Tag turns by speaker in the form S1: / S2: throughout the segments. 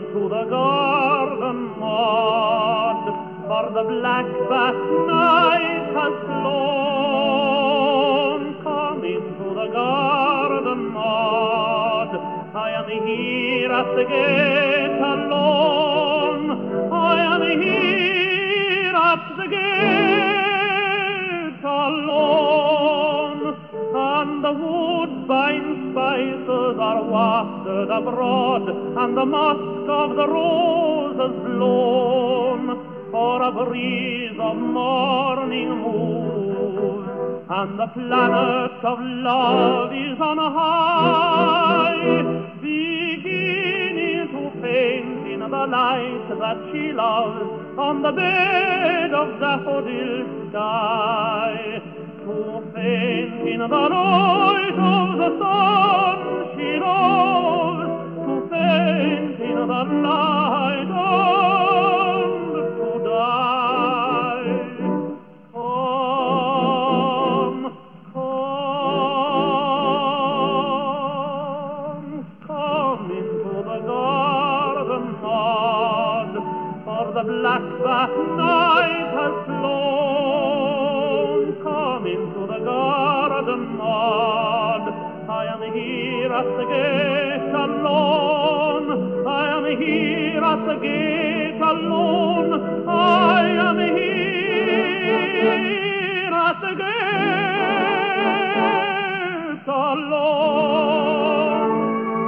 S1: into the garden, Maud, for the black bat night has flown. Come into the garden, Maud, I am here at the gate alone. I am here at the gate alone, and the woodbine spices are wafted abroad, and the musk of the roses blown, for a breeze of morning moves, and the planet of love is on high, beginning to paint in the light that she loves on the bed of daffodil sky, to faint in the light of the sun she loves, to faint in the light and to die. Come, come, come into the garden, Maud, for the black bat night has flown. Come into the garden, Maud, I am here at the gate alone. I am here at the gate alone. I am here at the gate alone.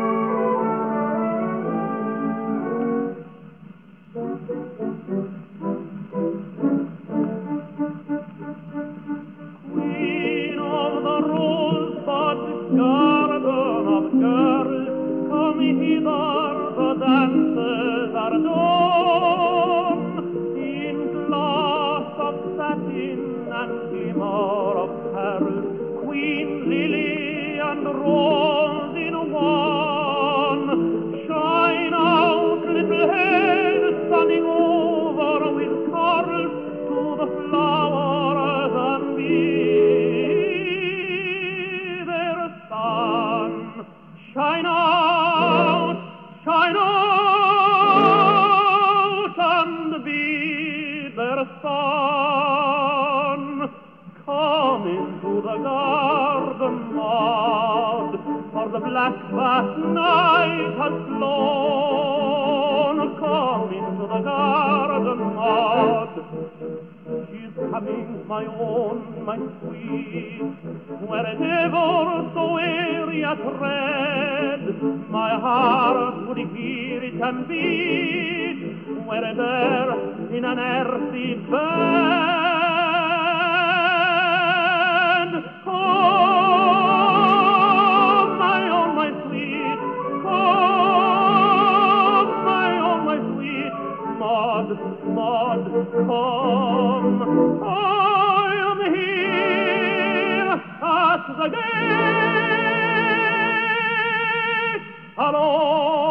S1: Queen of the rosebud garden of girls, come hither, the dances are done, in glass of satin and glimmer of pearls, queen lily and rose in one. Shine out, little head, standing over with curls to the flowers and be their sun. Shine out, and be their sun. Come into the garden, Maud, for the black bat night has flown. Come into the garden, Maud. She's coming, my own, my sweet, wherever so airy a tread, my heart would hear it and beat, were there in an earthy bed. Come, my own, my sweet, come, my own, my sweet, Maud, Maud, come. I am here at the gate alone.